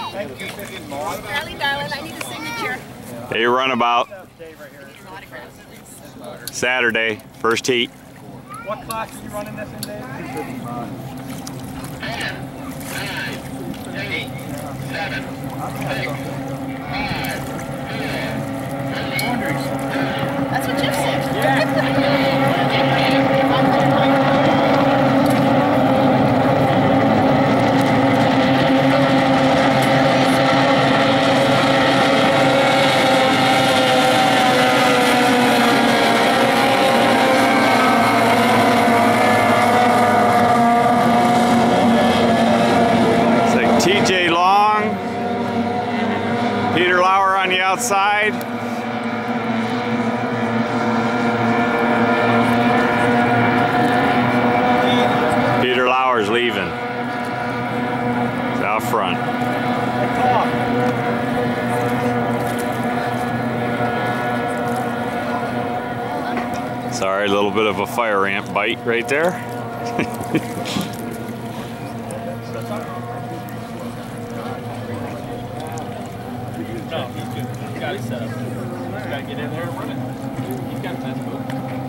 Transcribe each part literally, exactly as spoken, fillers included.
Darling, darling, I need a signature. Hey, runabout. Saturday, first heat. What class are you running this in, Dave? ten, nine, eight, seven, six, five, four. That's what Jeff said. Yeah. Outside. Peter Lauer's leaving. He's out front. Sorry, a little bit of a fire ant bite right there. No, he's good. He's got it set up. He's got to get in there and run it. He's got that move.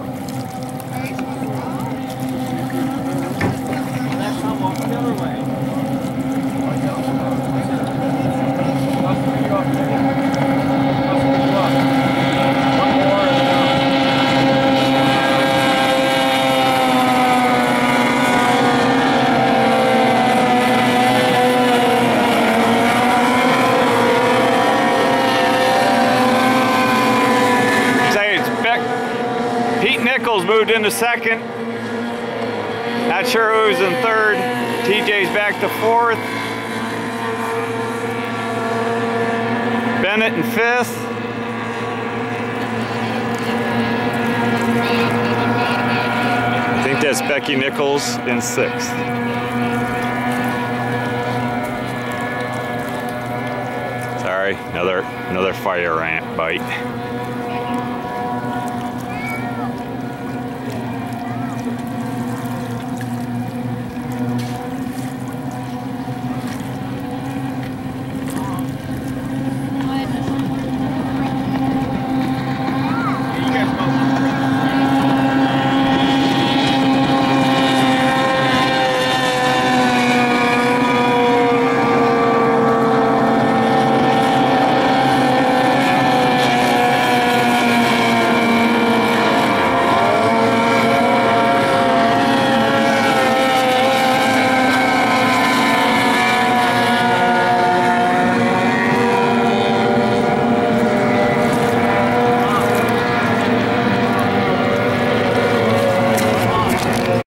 That's how walk the other way. Moved into second. Not sure who's in third. T J's back to fourth. Bennett in fifth. I think that's Becky Nichols in sixth. Sorry, another another fire ant bite.